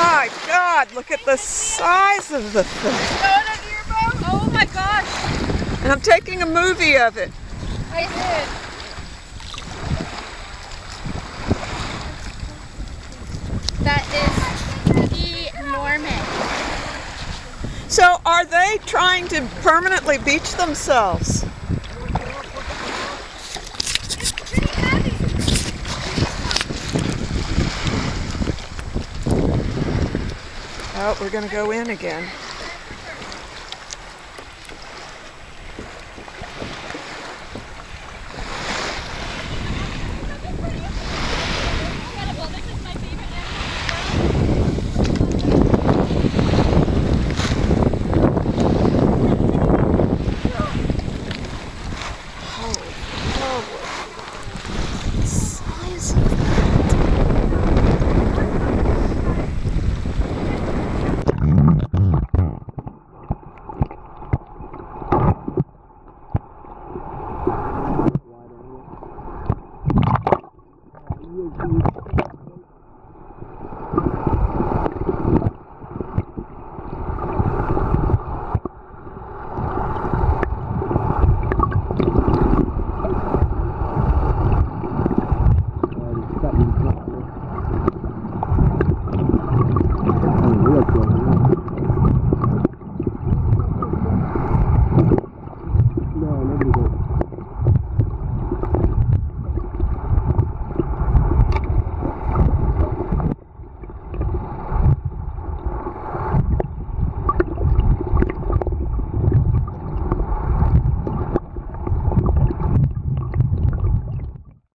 my God, look at the size of the thing. Oh my gosh. And I'm taking a movie of it. I did. That is enormous. So are they trying to permanently beach themselves? It's pretty heavy. Oh, we're going to go in again.